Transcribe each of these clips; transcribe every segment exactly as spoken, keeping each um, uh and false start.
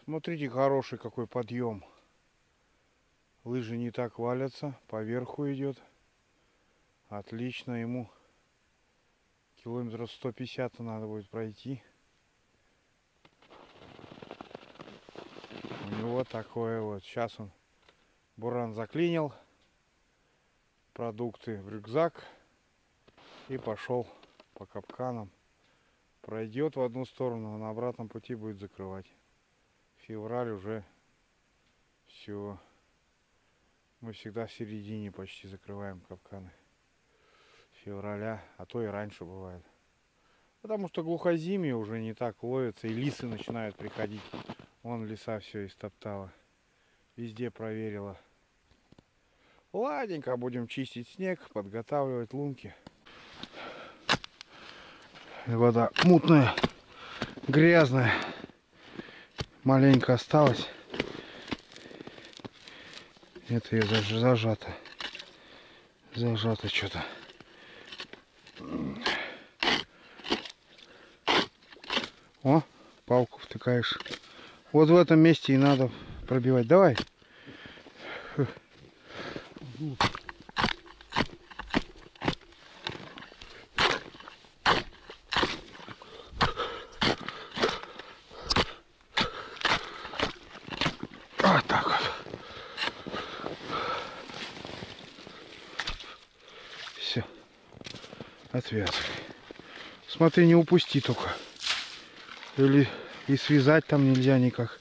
Смотрите, хороший какой подъем. Лыжи не так валятся, по верху идет. Отлично, ему километров сто пятьдесят надо будет пройти. У него такое вот. Сейчас он буран заклинил, продукты в рюкзак и пошел по капканам. Пройдет в одну сторону, а на обратном пути будет закрывать. Февраль уже все. Мы всегда в середине почти закрываем капканы февраля, а то и раньше бывает. Потому что глухозимье уже не так ловится, и лисы начинают приходить. Вон лиса все истоптала. Везде проверила. Ладненько, будем чистить снег, подготавливать лунки. Вода мутная, грязная. Маленько осталось. Это ее даже зажато. Зажато что-то. О, палку втыкаешь. Вот в этом месте и надо пробивать. Давай. Вот так вот. Все. Отвязывай. Смотри, не упусти только. Или и связать там нельзя никак.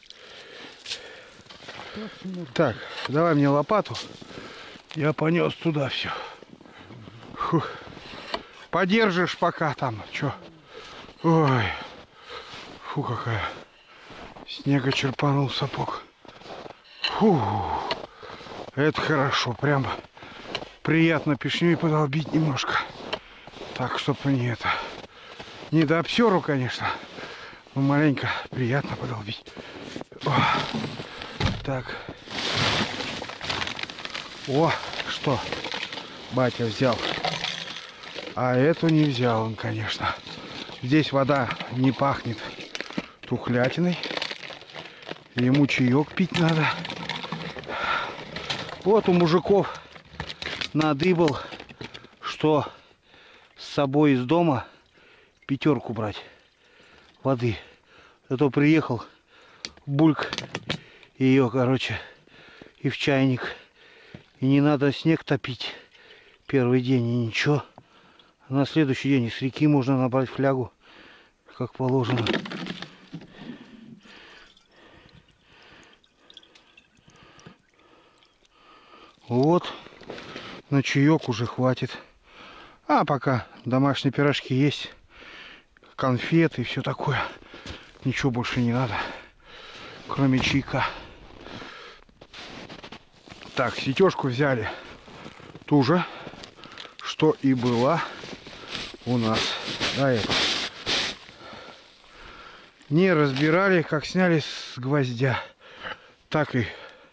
Так, давай мне лопату. Я понес туда все. Фух. Подержишь пока там. Чё? Ой. Фу, какая. Снега черпанул сапог. Фу. Это хорошо. Прям приятно пешней подолбить немножко. Так, чтобы не это. Не до обсеру, конечно. Но маленько приятно подолбить. О. Так. О, что? Батя взял. А эту не взял он, конечно. Здесь вода не пахнет тухлятиной. Ему чаек пить надо. Вот у мужиков надыбал, что с собой из дома пятерку брать воды. Зато приехал, бульк ее, короче, и в чайник. И не надо снег топить первый день и ничего. А на следующий день из реки можно набрать флягу, как положено. Вот, на чаек уже хватит. А пока домашние пирожки есть, конфеты и все такое. Ничего больше не надо, кроме чайка. Так, сетежку взяли ту же, что и была у нас до этого. Не разбирали, как сняли с гвоздя, так и,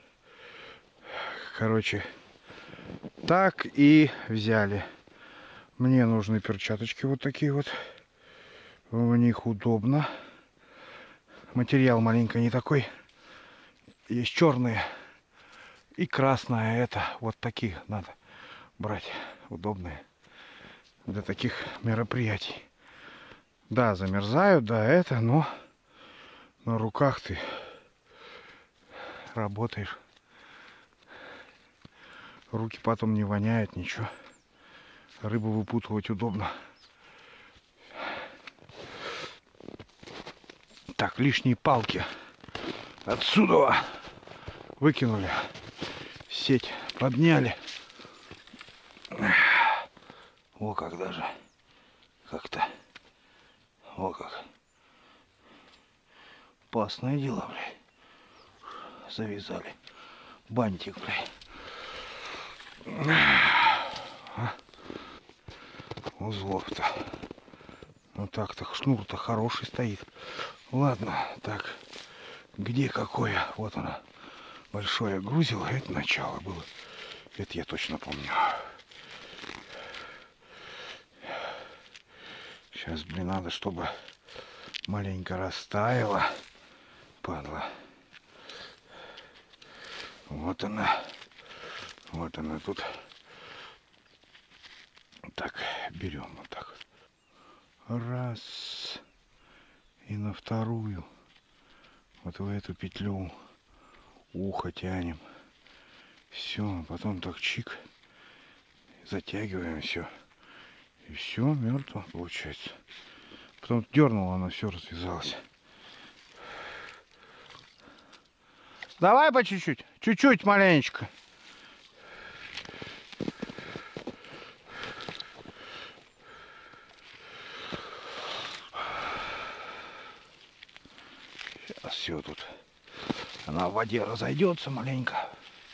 короче, так и взяли. Мне нужны перчаточки вот такие вот. В них удобно. Материал маленько не такой. Есть черные и красная. Это вот такие надо брать. Удобные для таких мероприятий. Да, замерзают, да, это, но на руках ты работаешь. Руки потом не воняют, ничего. Рыбу выпутывать удобно. Так, лишние палки отсюда выкинули. Сеть подняли. О, как даже. Как-то. О, как. Опасное дело, блядь. Завязали. Бантик, блядь. Узлов-то. Ну так-то шнур-то хороший стоит. Ладно, так. Где какое? Вот оно. Большое грузило. Это начало было. Это я точно помню. Сейчас, блин, надо, чтобы маленько растаяло. Падла. Вот она. Вот она тут. Так, берем вот так. Раз. И на вторую. Вот в эту петлю ухо тянем. Все, потом так чик. Затягиваем все. И все, мертво получается. Потом дернула, она все развязалась. Давай по чуть-чуть. Чуть-чуть маленечко. Сейчас все тут. Она в воде разойдется маленько.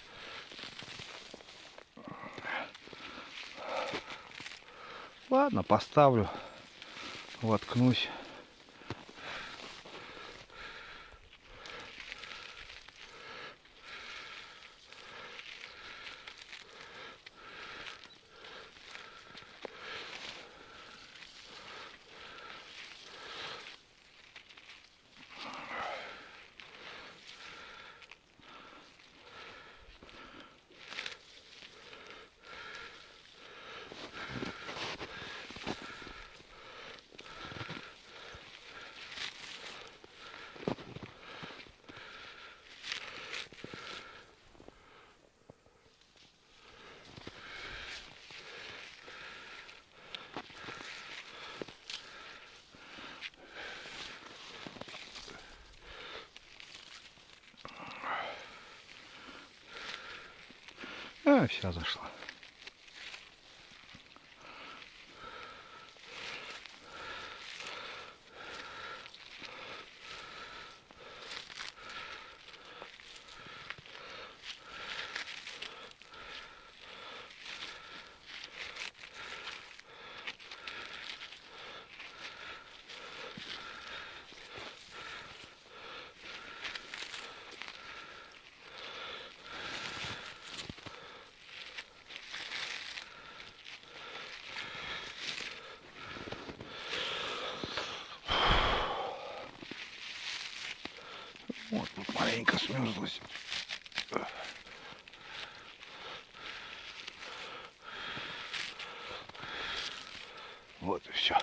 Ладно, поставлю. Воткнусь. А, вся зашла. Вот тут маленько смерзлась. Вот и все.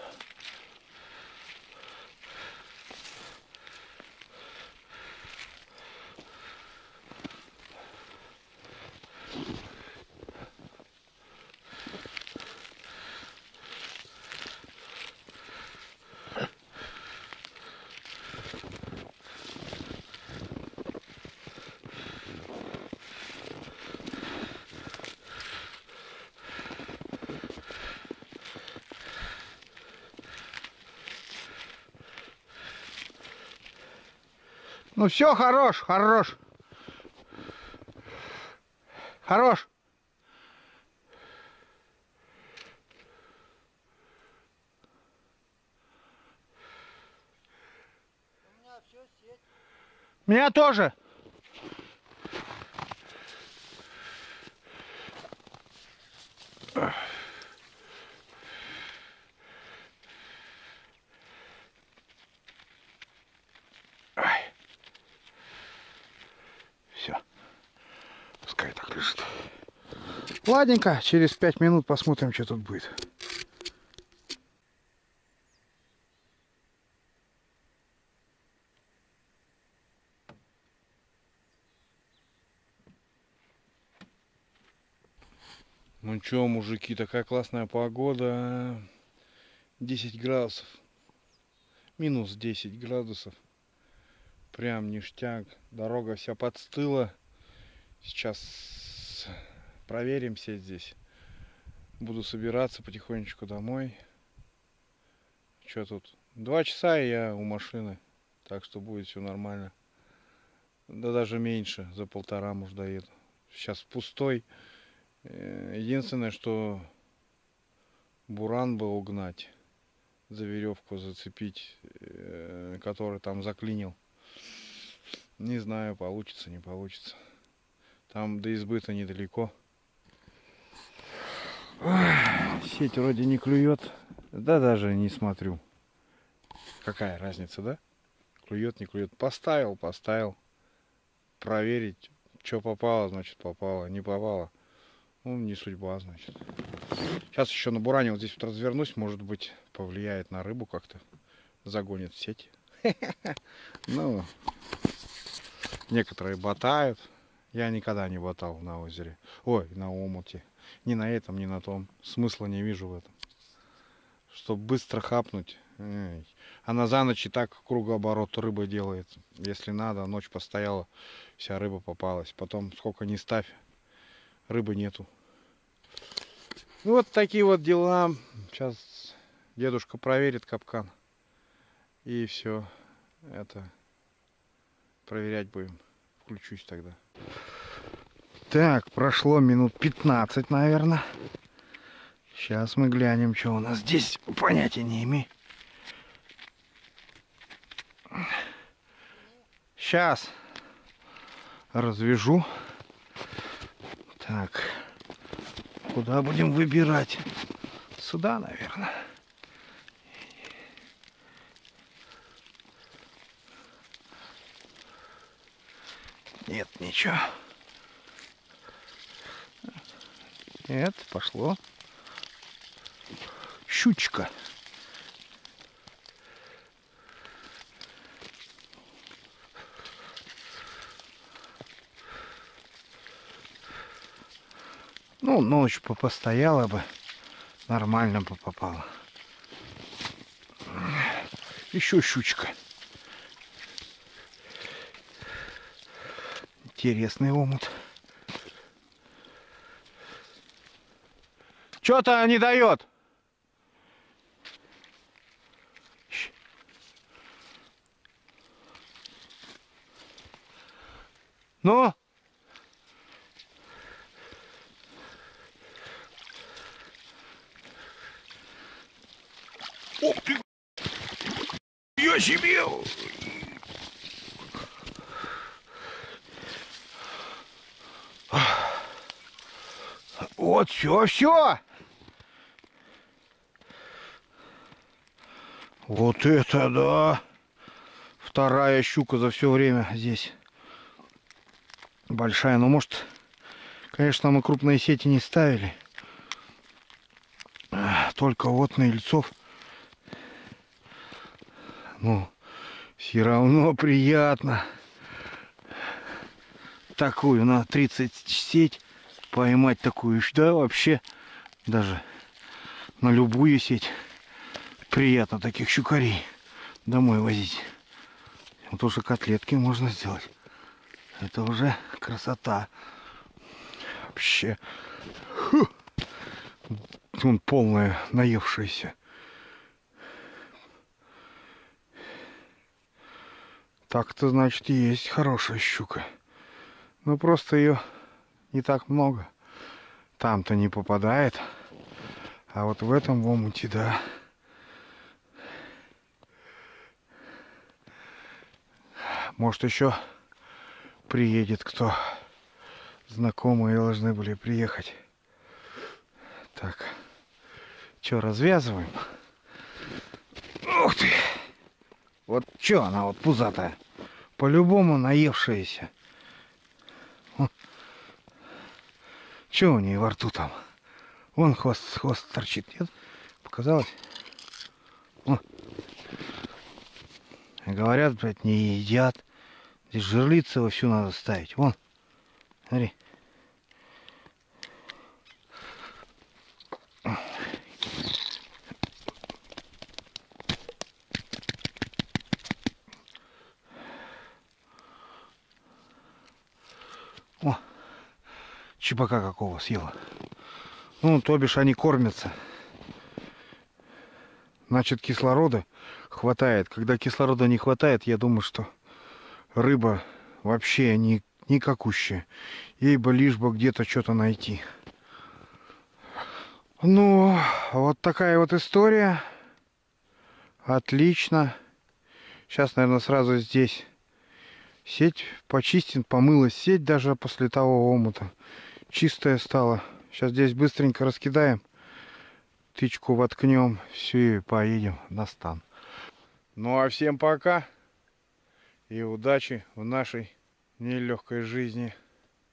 Ну все, хорош, хорош. Хорош. У меня все сеть. Меня тоже. Все. Пускай так лежит. Ладненько, через пять минут посмотрим, что тут будет. Ну чё, мужики, такая классная погода. десять градусов. Минус десять градусов. Прям ништяк. Дорога вся подстыла. Сейчас проверим сеть здесь. Буду собираться потихонечку домой. Что тут? Два часа и я у машины. Так что будет все нормально. Да даже меньше. За полтора, может, доеду. Сейчас пустой. Единственное, что буран бы угнать. За веревку зацепить, который там заклинил. Не знаю, получится, не получится. Там до избы-то недалеко. Сеть вроде не клюет. Да даже не смотрю. Какая разница, да? Клюет, не клюет. Поставил, поставил. Проверить. Что попало, значит попало. Не попало. Ну, не судьба, значит. Сейчас еще на буране вот здесь вот развернусь. Может быть, повлияет на рыбу как-то. Загонит в сеть. Ну, некоторые ботают. Я никогда не ботал на озере. Ой, на омуте. Ни на этом, ни на том. Смысла не вижу в этом. Чтобы быстро хапнуть. Эй. Она за ночь и так кругооборот рыба делает. Если надо, ночь постояла, вся рыба попалась. Потом сколько ни ставь, рыбы нету. Ну, вот такие вот дела. Сейчас дедушка проверит капкан. И все. Это проверять будем. Включусь тогда. Так, прошло минут пятнадцать, наверное. Сейчас мы глянем, что у нас здесь. Понятия не имею. Сейчас развяжу. Так, куда будем выбирать? Сюда, наверное. Нет, ничего. Нет, пошло. Щучка. Ну, ночь постояла бы, нормально бы попала. Еще щучка. Интересный омут. Что-то не дает. Ну? Ух ты! Я себе! Вот все, все! Вот это да! Вторая щука за все время здесь. Большая, но может, конечно, мы крупные сети не ставили. Только вот на ильцов. Ну, все равно приятно. Такую на тридцать сеть поймать такую, да, вообще даже на любую сеть приятно таких щукарей домой возить. Вот уже котлетки можно сделать. Это уже красота. Вообще. Фу. Он полная, наевшаяся. Так-то, значит, есть хорошая щука. Но просто ее не так много. Там-то не попадает. А вот в этом омуте, да. Может, еще приедет кто. Знакомые должны были приехать. Так. Че, развязываем? Ух ты! Вот че она вот пузатая? По-любому наевшаяся. Че у нее во рту там? Вон хвост, хвост торчит, нет? Показалось? О. Говорят, блядь, не едят. Здесь жерлицы вовсю надо ставить. Вон. Смотри. О, чебака какого съела. Ну, то бишь они кормятся. Значит, кислорода хватает. Когда кислорода не хватает, я думаю, что рыба вообще не, никакущая. Ей бы лишь бы где-то что-то найти. Ну, вот такая вот история. Отлично. Сейчас, наверное, сразу здесь сеть почистим, помылась сеть даже после того омута. Чистая стала. Сейчас здесь быстренько раскидаем. Тычку воткнем. Все, и поедем на стан. Ну, а всем пока. И удачи в нашей нелегкой жизни.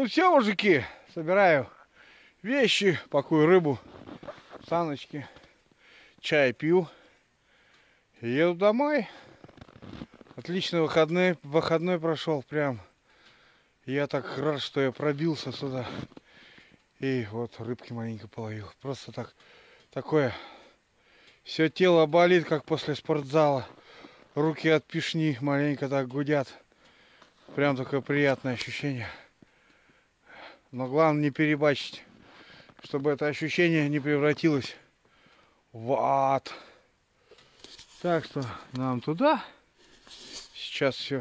Ну все, мужики, собираю вещи, пакую рыбу, саночки, чай пью и еду домой. Отличный выходной, выходной прошел прям. Я так рад, что я пробился сюда. И вот рыбки маленько половил. Просто так, такое. Все тело болит, как после спортзала. Руки от пишни маленько так гудят. Прям такое приятное ощущение. Но главное не перебачить, чтобы это ощущение не превратилось в ад. Так что нам туда. Сейчас все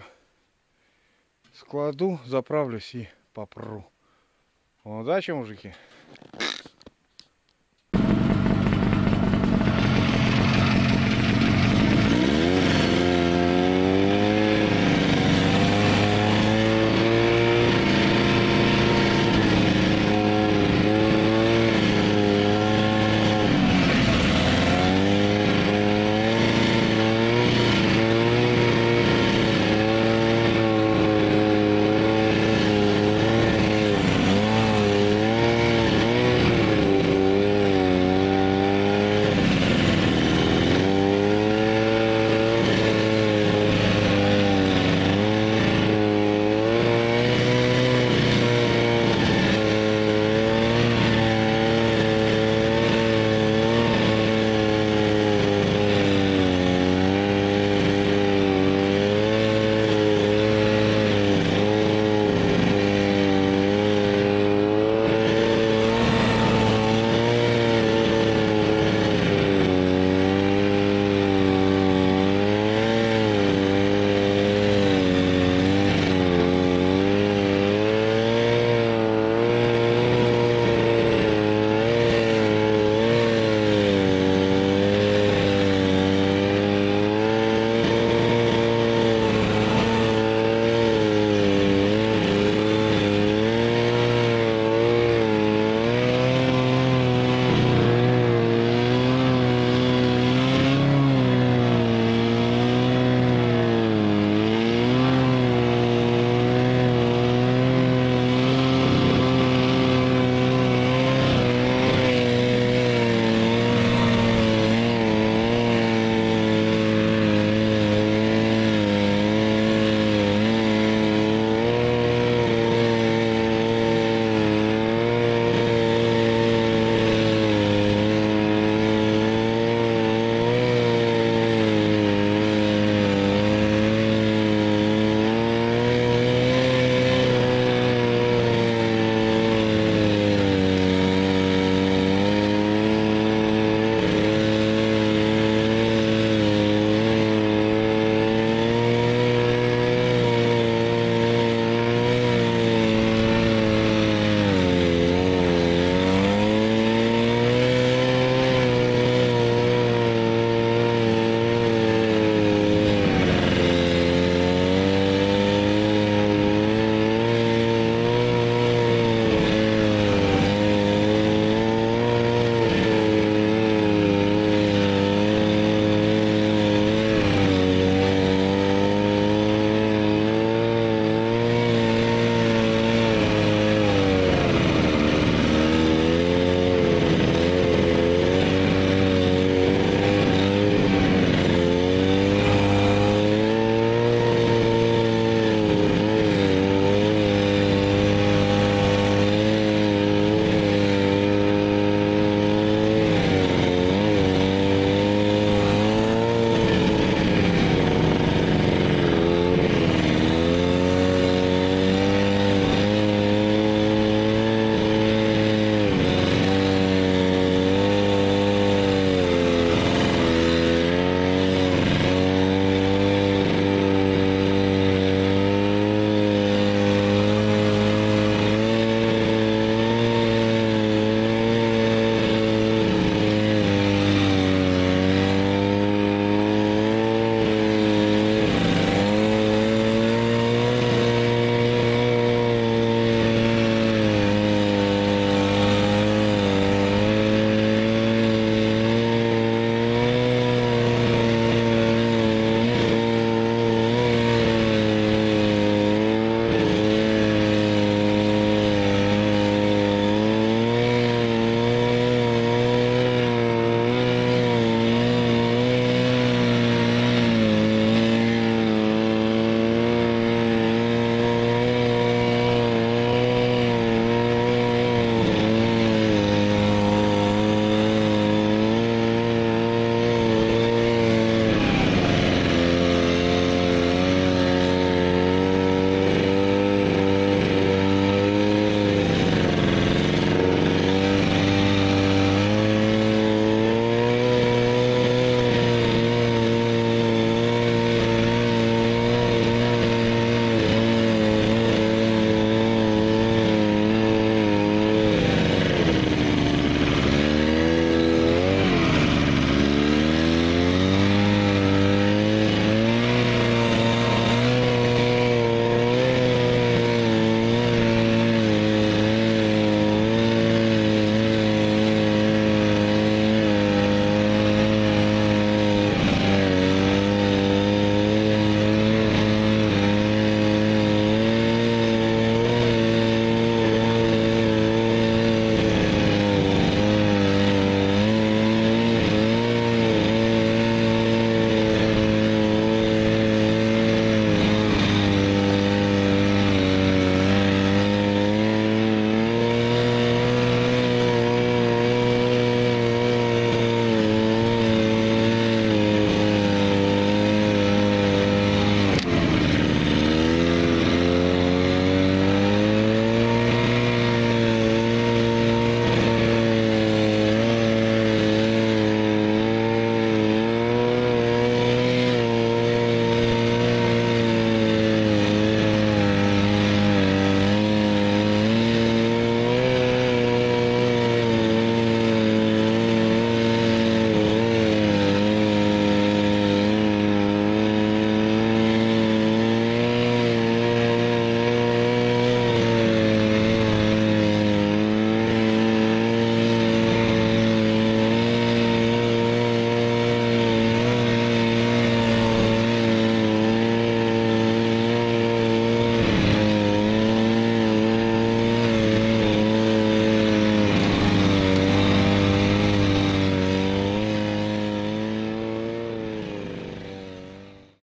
складу, заправлюсь и попру. Удачи, мужики.